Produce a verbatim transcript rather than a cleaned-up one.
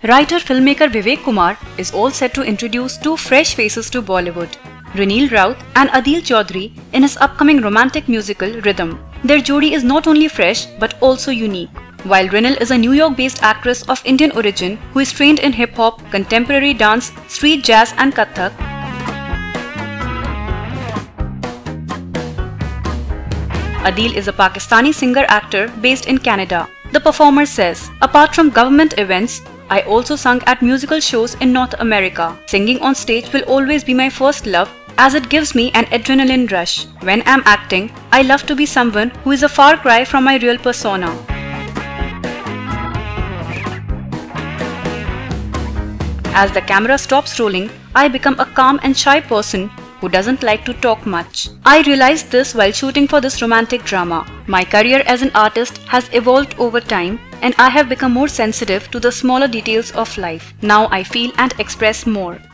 Writer-filmmaker Vivek Kumar is all set to introduce two fresh faces to Bollywood, Reneel Raut and Adil Chaudhary, in his upcoming romantic musical Rhythm. Their jodi is not only fresh but also unique. While Reneel is a New York-based actress of Indian origin who is trained in hip-hop, contemporary dance, street jazz and Kathak, Adil is a Pakistani singer-actor based in Canada. The performer says, "Apart from government events, I also sung at musical shows in North America. Singing on stage will always be my first love as it gives me an adrenaline rush. When I'm acting, I love to be someone who is a far cry from my real persona." As the camera stops rolling, I become a calm and shy person who doesn't like to talk much. I realized this while shooting for this romantic drama. My career as an artist has evolved over time and I have become more sensitive to the smaller details of life. Now I feel and express more.